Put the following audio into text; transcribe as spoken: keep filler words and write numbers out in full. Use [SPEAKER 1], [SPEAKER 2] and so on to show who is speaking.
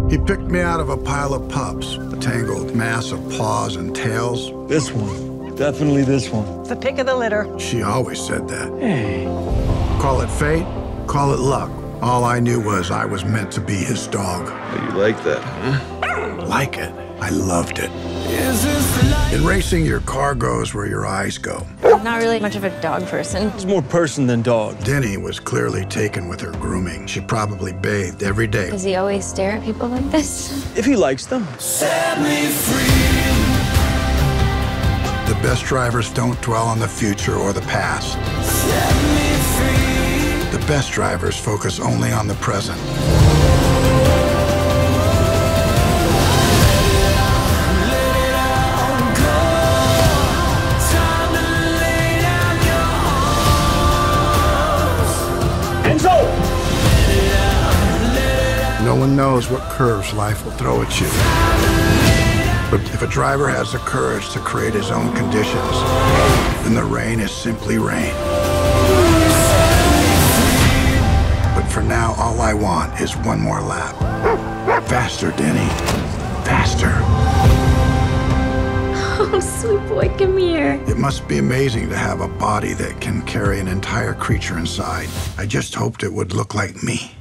[SPEAKER 1] He picked me out of a pile of pups, a tangled mass of paws and tails.
[SPEAKER 2] This one. Definitely this one.
[SPEAKER 3] It's the pick of the litter.
[SPEAKER 1] She always said that.
[SPEAKER 2] Hey.
[SPEAKER 1] Call it fate, call it luck. All I knew was I was meant to be his dog.
[SPEAKER 4] You like that, huh?
[SPEAKER 1] Like it. I loved it. In racing, your car goes where your eyes go.
[SPEAKER 5] I'm not really much of a dog person.
[SPEAKER 2] It's more person than dog.
[SPEAKER 1] Denny was clearly taken with her grooming. She probably bathed every day.
[SPEAKER 5] Does he always stare at people like this?
[SPEAKER 2] If he likes them.
[SPEAKER 6] Set me free.
[SPEAKER 1] The best drivers don't dwell on the future or the past.
[SPEAKER 6] Set me free.
[SPEAKER 1] The best drivers focus only on the present. No one knows what curves life will throw at you. But if a driver has the courage to create his own conditions, then the rain is simply rain. But for now, all I want is one more lap. Faster, Denny. Faster.
[SPEAKER 5] Oh, sweet boy, come here.
[SPEAKER 1] It must be amazing to have a body that can carry an entire creature inside. I just hoped it would look like me.